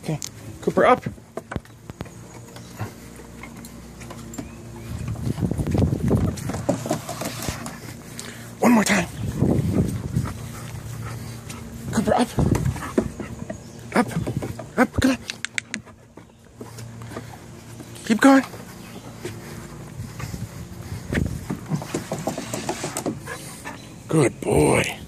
Okay. Cooper, up. One more time. Cooper, up. Up. Up. Come on. Keep going. Good boy.